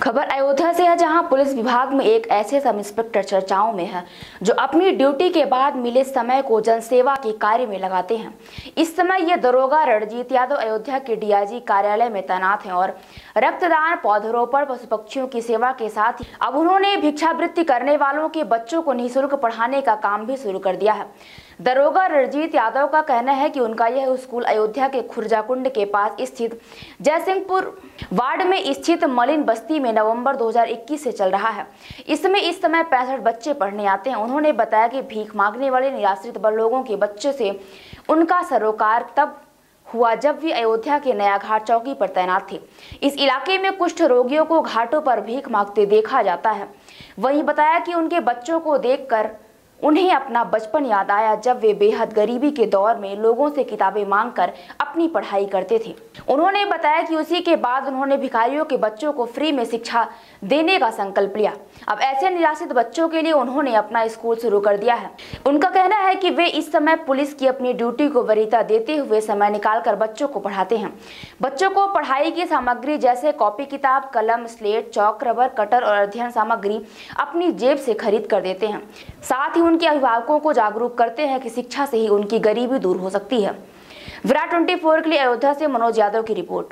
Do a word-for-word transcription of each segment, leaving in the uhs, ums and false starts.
खबर अयोध्या से है, जहां पुलिस विभाग में एक ऐसे सब इंस्पेक्टर चर्चाओं में है जो अपनी ड्यूटी के बाद मिले समय को जनसेवा के कार्य में लगाते हैं। इस समय ये दरोगा रणजीत यादव अयोध्या के डीआईजी कार्यालय में तैनात हैं और रक्तदान, पौधरोपण, पशु पक्षियों की सेवा के साथ ही अब उन्होंने भिक्षावृत्ति करने वालों के बच्चों को निःशुल्क पढ़ाने का काम भी शुरू कर दिया है। दरोगा रणजीत यादव का कहना है कि उनका यह स्कूल अयोध्या के खुर्जाकुंड के पास स्थित जयसिंहपुर वार्ड में स्थित मलिन बस्ती में नवंबर दो हज़ार इक्कीस से चल रहा है। इसमें इस समय पैंसठ बच्चे पढ़ने आते हैं। उन्होंने बताया कि भीख मांगने वाले निराश्रित लोगों के बच्चे से उनका सरोकार तब हुआ जब वे अयोध्या के नया घाट चौकी पर तैनात थे। इस इलाके में कुष्ठ रोगियों को घाटों पर भीख मांगते देखा जाता है। वहीं बताया कि उनके बच्चों को देखकर उन्हें अपना बचपन याद आया, जब वे बेहद गरीबी के दौर में लोगों से किताबें मांगकर अपनी पढ़ाई करते थे। उन्होंने बताया कि उसी के बाद उन्होंने भिखारियों के बच्चों को फ्री में शिक्षा देने का संकल्प लिया। अब ऐसे निराश्रित बच्चों के लिए उन्होंने अपना स्कूल शुरू कर दिया है। उनका कहना है कि वे इस समय पुलिस की अपनी ड्यूटी को वरीयता देते हुए समय निकालकर बच्चों को पढ़ाते हैं। बच्चों को पढ़ाई की सामग्री जैसे कॉपी किताब, कलम, स्लेट, चौक, रबर, कटर और अध्ययन सामग्री अपनी जेब से खरीद कर देते हैं। साथ ही उनके अभिभावकों को जागरूक करते हैं कि शिक्षा से ही उनकी गरीबी दूर हो सकती है। विराट चौबीस के लिए अयोध्या से मनोज यादव की रिपोर्ट।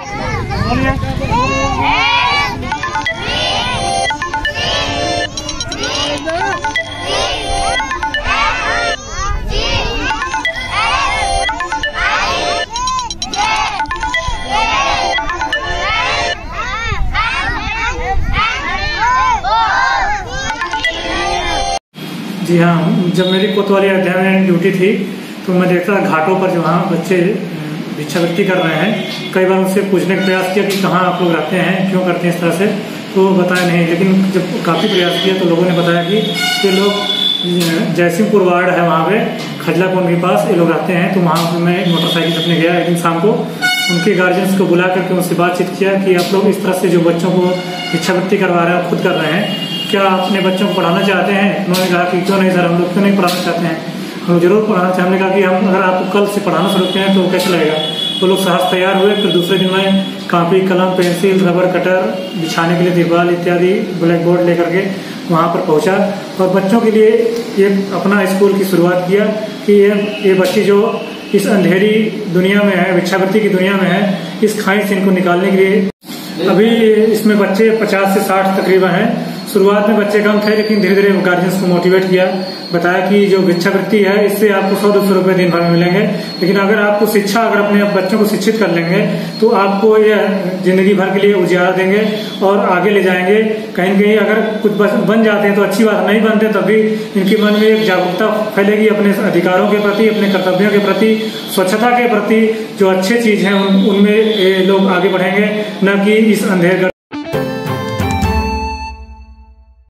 जी हाँ, जब मेरी कोतवाली अध्याय में ड्यूटी थी तो मैं देखता था घाटों पर जो वहाँ बच्चे भिक्षावृत्ति कर रहे हैं। कई बार उनसे पूछने का प्रयास किया कि कहाँ आप लोग रहते हैं, क्यों करते हैं इस तरह से, तो बताया नहीं। लेकिन जब काफ़ी प्रयास किया तो लोगों ने बताया कि ये लोग जयसिंहपुर वार्ड है, वहाँ पे खजलाकुंड के पास ये लोग रहते हैं। तो वहाँ पर मैं मोटरसाइकिल से अपने गया एक दिन शाम को, उनके गार्जियंस को बुला करके उनसे बातचीत किया कि आप लोग इस तरह से जो बच्चों को भिक्षावृत्ति करवा रहे हैं, खुद कर रहे हैं, क्या आप अपने बच्चों को पढ़ाना चाहते हैं? उन्होंने कहा कि क्यों नहीं सर, हम लोग क्यों नहीं पढ़ाना चाहते हैं, हम जरूर पढ़ाना चाहते हैं। हमने कहा कि हम अगर आपको कल से पढ़ाना शुरू करते हैं तो कैसे लगेगा। तो लोग साहस तैयार हुए। फिर दूसरे दिन में कापी, कलम, पेंसिल, रबर, कटर बिछाने के लिए दीवार इत्यादि ब्लैक बोर्ड लेकर के वहाँ पर पहुँचा और बच्चों के लिए ये अपना स्कूल की शुरुआत किया कि ये ये बच्चे जो इस अंधेरी दुनिया में है, भिक्षावृत्ति की दुनिया में है, इस खाई से इनको निकालने के लिए अभी इसमें बच्चे पचास से साठ तकरीबन हैं। शुरुआत में बच्चे कम थे, लेकिन धीरे धीरे गार्जियंस को मोटिवेट किया, बताया कि जो भिक्षावृत्ति है इससे आपको सौ दो सौ रुपये दिन भर में मिलेंगे, लेकिन अगर आपको शिक्षा, अगर अपने बच्चों को शिक्षित कर लेंगे तो आपको ये जिंदगी भर के लिए उजियारा देंगे और आगे ले जाएंगे। कहीं न कहीं अगर कुछ बन जाते हैं तो अच्छी बात, नहीं बनते तब भी इनके मन में एक जागरूकता फैलेगी अपने अधिकारों के प्रति, अपने कर्तव्यों के प्रति, स्वच्छता के प्रति। जो अच्छे चीज है उनमें लोग आगे बढ़ेंगे, न कि इस अंधेर